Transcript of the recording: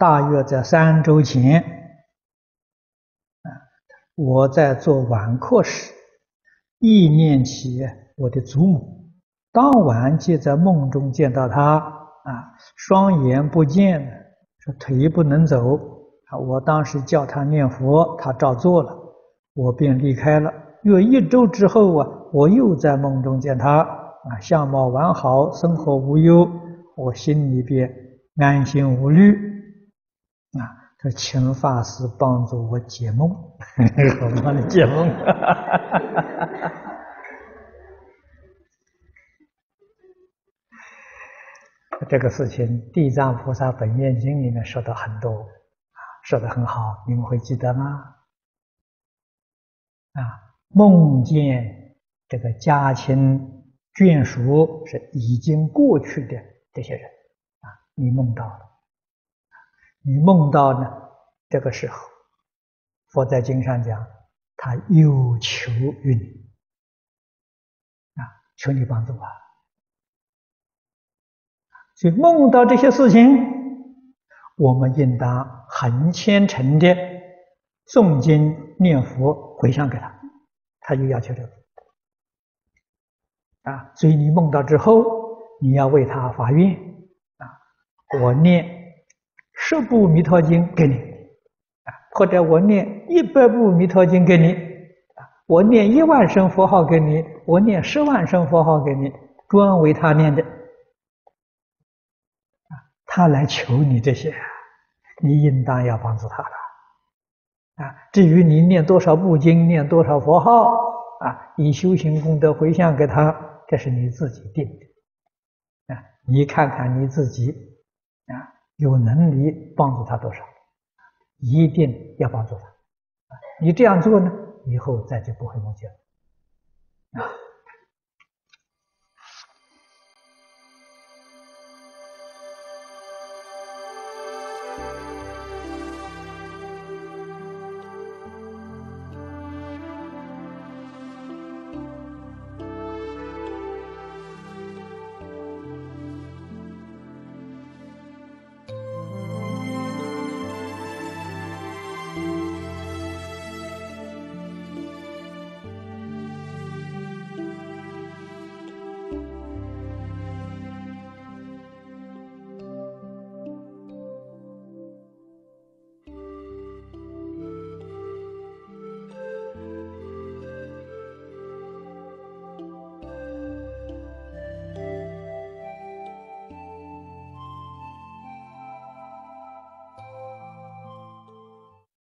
大约在3周前，我在做晚课时，意念起我的祖母，当晚即在梦中见到她，双眼不见，说腿不能走，我当时叫她念佛，她照做了，我便离开了。约1周之后我又在梦中见她，相貌完好，生活无忧，我心里边安心无虑，说请法师帮助我解梦，我帮你解梦。这个事情《地藏菩萨本愿经》里面说的很多，说的很好，你们会记得吗？梦见这个家亲眷属是已经过去的这些人，你梦到了，你梦到呢，这个时候，佛在经上讲，他有求于你，求你帮助啊。所以梦到这些事情，我们应当很虔诚的诵经念佛回向给他，他就要求这个。所以你梦到之后，你要为他发愿，我念10部弥陀经给你，或者我念100部弥陀经给你，我念1万声佛号给你，我念10万声佛号给你，专为他念的。他来求你这些，你应当要帮助他了。至于你念多少部经，念多少佛号，以修行功德回向给他，这是你自己定的。你看看你自己，有能力帮助他多少，一定要帮助他。你这样做呢，以后再就不会梦见了。